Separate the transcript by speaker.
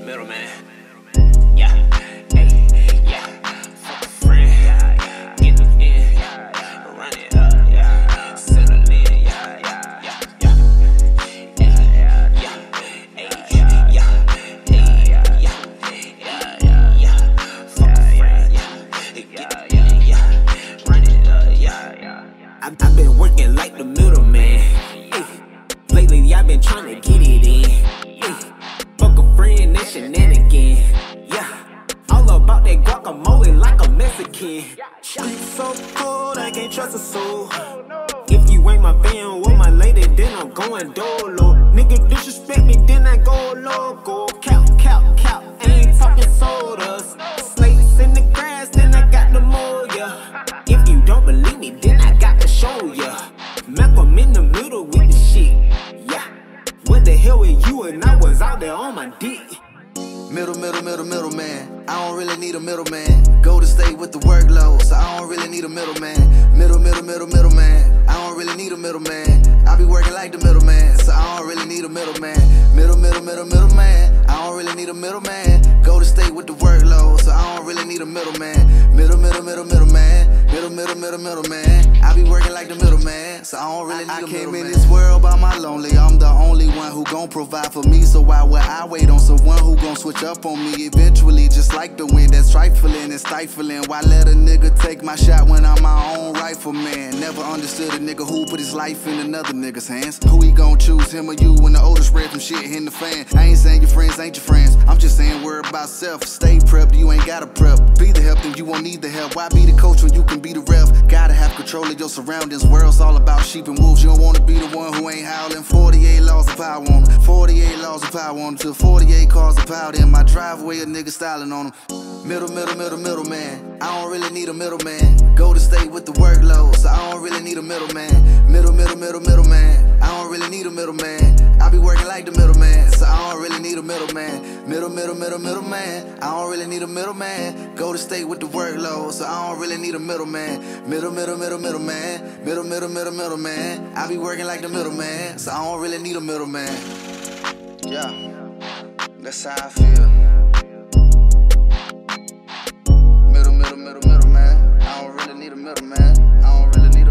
Speaker 1: Middleman. Yeah, hey, yeah. Fuck a friend. Get it in. Run it up, yeah. Settle in, yeah, yeah, yeah, yeah. Yeah, yeah, yeah. Hey, yeah, yeah. Hey, yeah, yeah. Yeah, yeah, yeah. Fuck a friend, yeah. Get it in, yeah. Run it up, yeah, yeah. I've been working like the middleman. Lately I've been trying to get it in. Fuck a friend, that shenanigan. Yeah, all about that guacamole like a Mexican. She's so cold, I can't trust a soul. If you ain't my fan with my lady, then I'm going dolo. Nigga disrespect me, then I go loco. Count, count, count, ain't talking sodas. Slates in the grass, then I got the moya. If you don't believe me, then I got to show ya. Malcolm in the middle with the shit. Yeah, what the hell with you and I was out there on my dick.
Speaker 2: Middleman. I don't really need a middleman. Go to state with the workload, so I don't really need a middleman. Middleman. I don't really need a middleman. I be working like the middleman, so I don't really need a middleman. Middleman. I don't really need a middleman. Go to state with the workload, so I don't really need a middleman. Middleman. I be working like the middleman, so I don't really need a middleman. I came in this world by my lonely. I'm the only one who gon' provide for me, so why would I wait on someone who gon' switch up on me eventually? Just like the wind that's trifling and stifling. Why let a nigga take my shot when I'm my own rifleman? Never understood a nigga who put his life in another nigga's hands. Who he gon' choose, him or you, when the odor spread from shit hitting the fan? I ain't saying your friends ain't your friends, I'm just saying worry about self. Stay prepped, you ain't gotta prep. Be the help, then you won't need the help. Why be the coach when you can be the ref? Gotta have control of your surroundings. World's all about sheep and wolves. You don't wanna be the one who ain't howling. 48 laws of power on them. 48 laws of power on them. Till 48 cars of power in my driveway, a nigga styling on them. Middleman. I don't really need a middleman. Go to state with the workload, so I don't really need a middleman. Middleman. I don't really need a middleman. I be working like the middleman, so I don't really need a middleman. Middleman. I don't really need a middleman. Go to state with the workload, so I don't really need a middleman. Middleman. I be working like the middleman, so I don't really need a middleman. Yeah, that's how I feel. Middleman. I don't really need a middleman. I don't really need